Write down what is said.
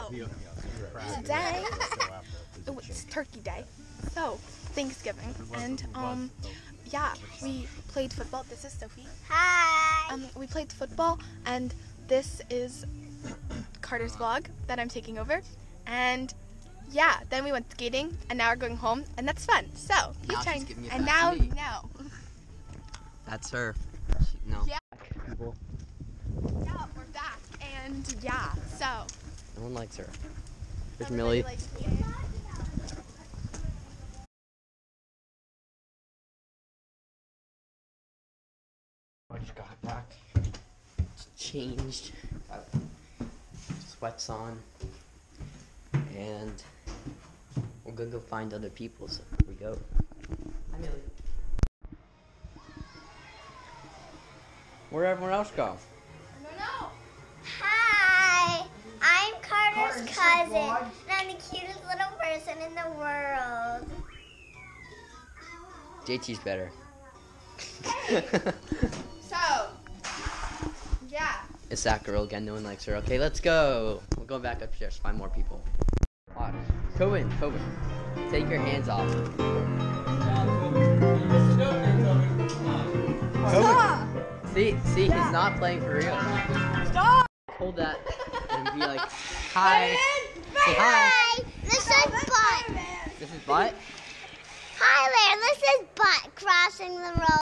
today it's Turkey Day, so Thanksgiving, and yeah, we played football. This is Sophie. Hi. We played football, and this is Carter's vlog that I'm taking over, and yeah, then we went skating, and now we're going home, and that's fun. So Now keep trying, she's giving it and back now to me. no. That's her. No. Yeah. Yeah, we're back, and yeah, so. No one likes her. There's everybody Millie. likes me. I just got back. Changed. Got sweats on. And we're gonna go find other people, so here we go. Hi, Millie. Where'd everyone else go? I don't know. Hi. I'm Carter's cousin, and I'm the cutest little person in the world. JT's better. So, yeah. It's that girl again, no one likes her. Okay, let's go. We'll go back upstairs, find more people. Watch. Cohen, take your hands off. Stop. See, he's not playing for real. Stop. Hold that and be like, hi. Say hi. Hi. This is Butt. This is Butt. Hi there. This is Butt crossing the road.